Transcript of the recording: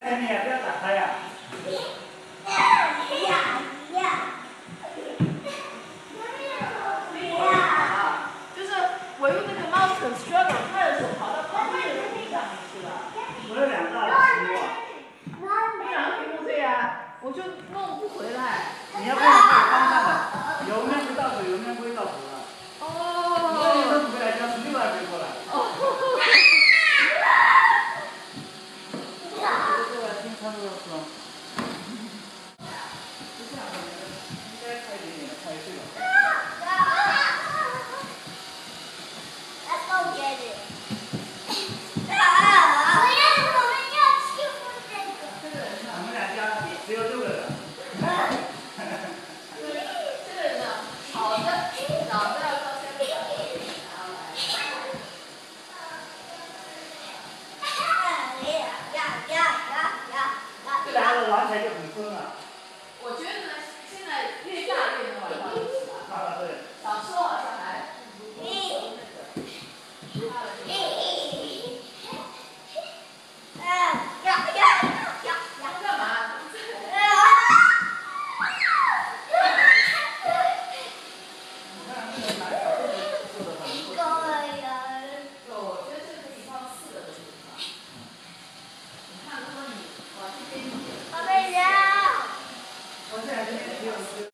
哎，你也不要打开呀。 就是唯一那个猫很 struggle， 它有时候跑到旁边的地上面去了。 我有2大屏幕啊。 你2个屏幕对呀，我就弄不回来。 你要看方向的，有面不到水，有面不会到头的。 哦。 你弄不回来，要是6还没过来。 哦。 这个经常都是说。应该开一点点，开这个。 Let's go get it. 我们2家只有6个人。 这个人呢，好的，脑子要靠3个小时。 这2个玩起来就很疯了。 我觉得呢，现在越大越能玩到一起了。 对。 小时候好像还。